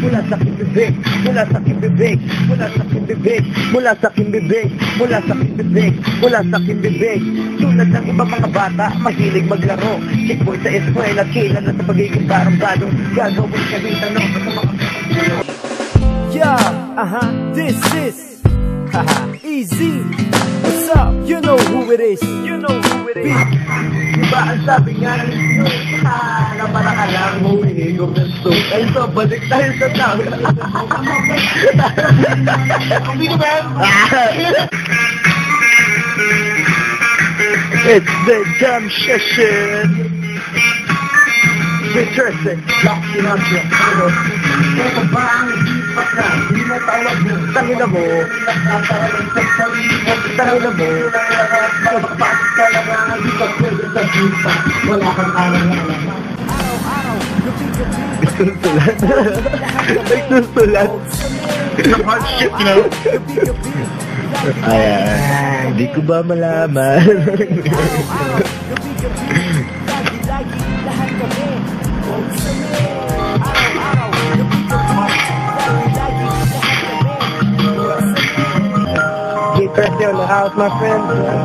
mula sa aking bibig, mula sa aking bibig, mula sa aking bibig, mula sa aking bibig, mula sa aking bibig, mula sa aking bibig. Tulad ng ibang mga bata, mahilig maglaro. Chickboy sa eskwela, kailan na sa pagiging barang-bado. Gagawin ka rin tanong sa mga Yeah, this is Easy. What's up? You know who it is. You know who it is. Diba ang sabi nga ng Snoop, na para ka lang humingi ko ng Snoop. Ay so, balik tayo sa tao. Hindi ko ba? It's the jam session. Interesting. Lock in up your photo. Ito ba ang isipat na? Hindi na tawag mo. Tangina mo. Tangina mo. Magpas ka lang ang hindi ka pwede sa sipa. Wala kang alam-alam. Nagsusulat. Nagsusulat. It's a hard shit, you know? Ayan. Hindi ko ba malaman? Birthday on the house, my friend.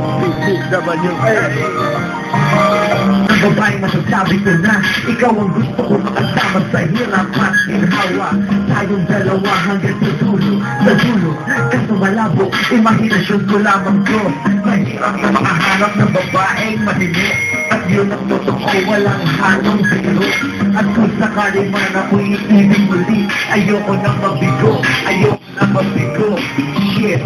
Ang babae masasabi ko na ikaw ang gusto ko makasama sa hirap at ginhawa. Tayong dalawa hanggang sa dulo, sa dulo. Kaso malabo, imahinasyon ko lamang ko. Mahirap na makahanap ng babaeng matindi. At yun ang totoo, walang halong biro. At kung sakali man ako'y ibig muli, ayoko nang mabigo, ayoko nang mabigo. Shit.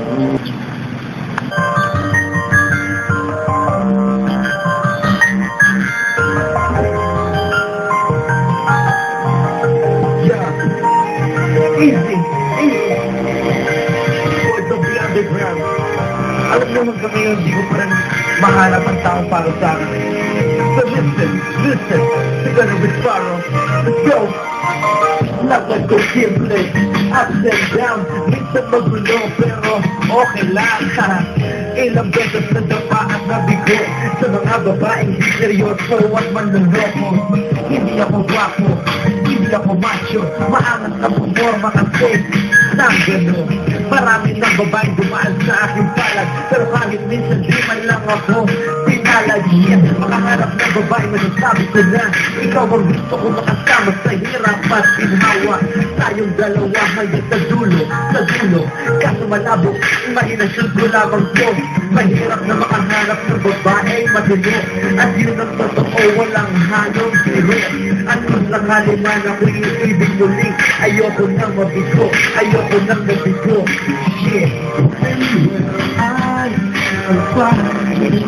Easy, easy. Boys of the underground. Alam naman kami yun, di ko pa rin mahanap ang taong para sa akin. So listen, together with Sparrow, let's go. Lakad ko simple, ups and down, minsan magulo, pero okay lang. Ilang beses na dapa at nabigo sa mga babaeng seryoso at manluloko. Hindi ako guwapo, hindi ako macho, maangat ang pumorma kasi nang gano'n. Marami ng babaeng dumaan sa aking palag, pero kahit minsan di man lang ako pinalagyan. Makaharap ng babaeng masasabi ko na ikaw ang gusto ko makasama sa hirap at ginhawa. Tayong dalawa hanggang sa dulo, sa dulo. Kaso malabo, imahinasyon ko lamang ko. Mahirap na makahanap ng babaeng matino. At yun ang totoo, walang halong biro. At kung sakali man ako'y ibig muli, ayoko nang mabigo, ayoko nang mabigo. Shit. I am fine.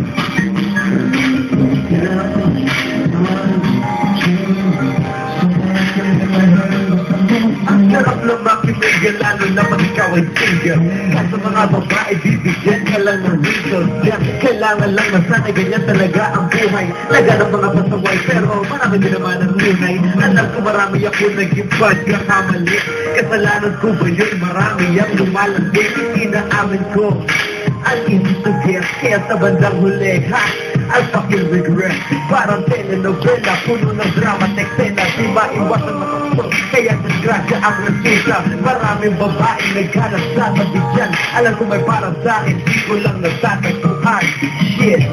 Ang sarap lang makibigyan, lalo naman ikaw ay single. Kaso mga babae, bibigyan ka lang ng reason. Kailangan lang na sana ganyan talaga ang buhay. Laganap mga pasaway, pero marami din naman ang lunay. Alam ko marami ako naging pagkakamali. Kasalanan ko ba yun? Marami ang lumalandi. Inaamin ko ang easy to get, kaya sa bandang huli, ha? I'll fucking regret. Parang telenovela, puno ng drama, teksena. Di maiwasan makapot, kaya disgrasya ang resulta. Maraming babaeng naghanap sa tabi dyan. Alam ko may parang sa'kin, di ko lang natatagpuan. Shit.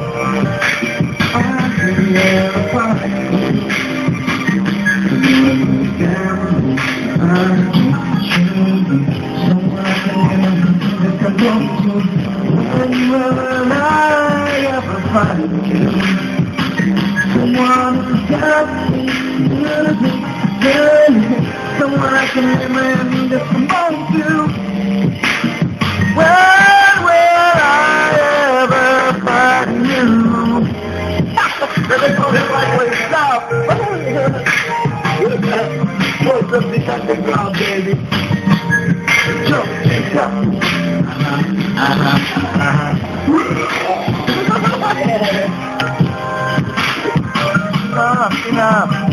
Someone who's got me, someone I can remind if I'm on to. When will I ever find you? Stop! What's up, this underground, baby? Jump, jump. Enough.